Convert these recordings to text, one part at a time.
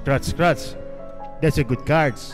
Scratch, scratch. That's a good cards.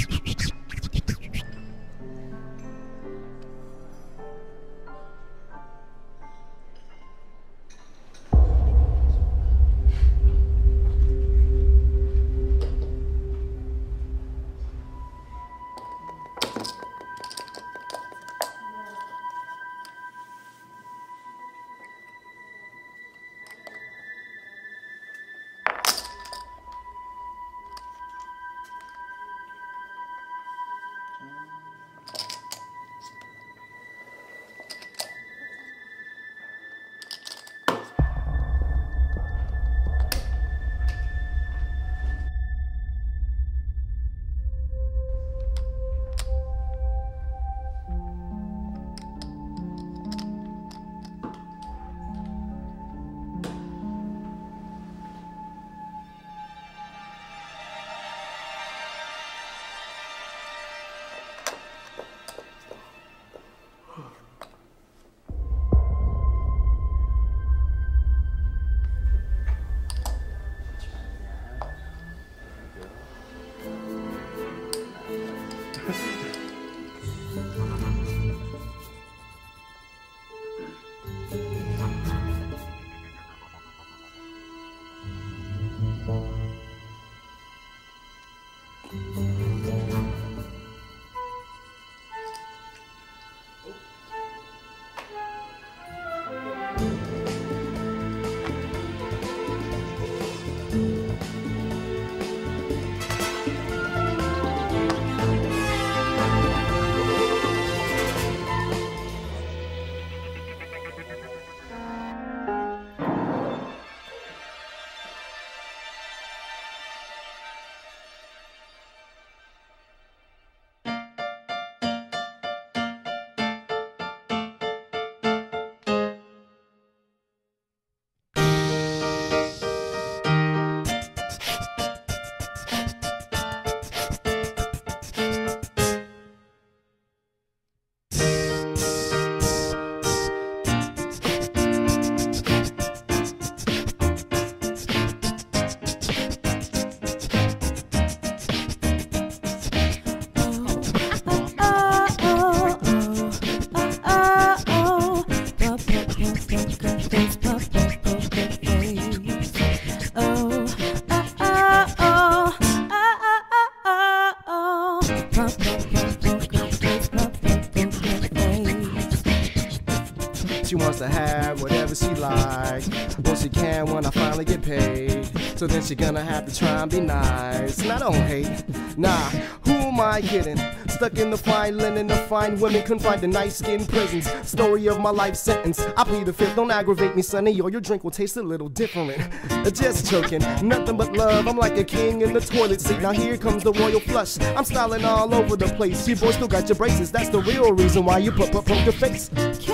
She wants to have whatever she like. Well, she can when I finally get paid. So then she gonna have to try and be nice. And I don't hate, nah, who am I kidding? Stuck in the fine linen of fine women, confined to nice skin prisons. Story of my life sentence, I plead the fifth. Don't aggravate me, sonny, or your drink will taste a little different. Just joking, nothing but love. I'm like a king in the toilet seat. Now here comes the royal flush. I'm styling all over the place. You boys still got your braces. That's the real reason why you poker face.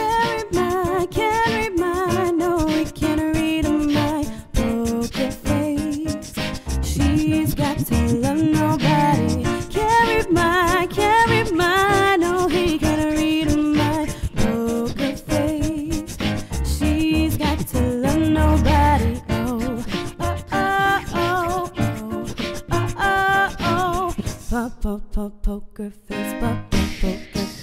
Carry my, no, we can't read my poker face. She's got to love nobody. Carry my, no, he can't read my poker face. She's got to love nobody. Oh, oh, oh, oh, oh, oh, oh, oh. Poker face, poker face.